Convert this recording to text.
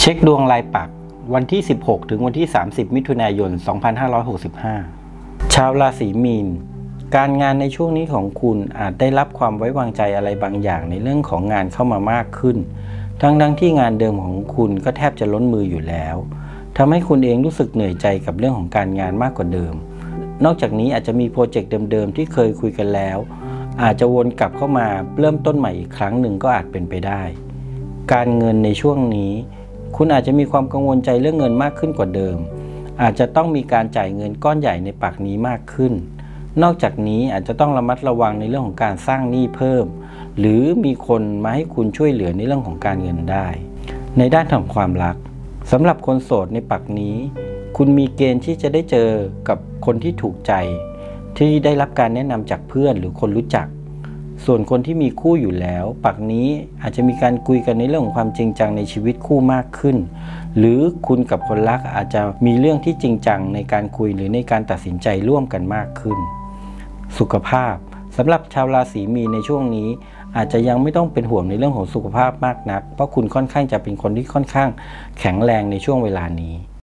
เช็คดวงรายปักวันที่ 16 ถึงวันที่ 30 มิถุนายน 2565 ชาวราศีมีนการงานในช่วงนี้ของคุณอาจได้รับความไว้วางใจอะไรบางอย่างในเรื่องของงานเข้ามามากขึ้นทั้งที่งานเดิมของคุณก็แทบจะล้นมืออยู่แล้วทำให้คุณเองรู้สึกเหนื่อยใจกับเรื่องของการงานมากกว่าเดิมนอกจากนี้อาจจะมีโปรเจกต์เดิมๆที่เคยคุยกันแล้วอาจจะวนกลับเข้ามาเริ่มต้นใหม่อีกครั้งหนึ่งก็อาจเป็นไปได้การเงินในช่วงนี้คุณอาจจะมีความกังวลใจเรื่องเงินมากขึ้นกว่าเดิมอาจจะต้องมีการจ่ายเงินก้อนใหญ่ในปักนี้มากขึ้นนอกจากนี้อาจจะต้องระมัดระวังในเรื่องของการสร้างหนี้เพิ่มหรือมีคนมาให้คุณช่วยเหลือในเรื่องของการเงินได้ในด้านของความรักสำหรับคนโสดในปักนี้คุณมีเกณฑ์ที่จะได้เจอกับคนที่ถูกใจที่ได้รับการแนะนำจากเพื่อนหรือคนรู้จักส่วนคนที่มีคู่อยู่แล้วปักนี้อาจจะมีการคุยกันในเรื่องของความจริงจังในชีวิตคู่มากขึ้นหรือคุณกับคนรักอาจจะมีเรื่องที่จริงจังในการคุยหรือในการตัดสินใจร่วมกันมากขึ้นสุขภาพสำหรับชาวราศีมีนในช่วงนี้อาจจะยังไม่ต้องเป็นห่วงในเรื่องของสุขภาพมากนักเพราะคุณค่อนข้างจะเป็นคนที่ค่อนข้างแข็งแรงในช่วงเวลานี้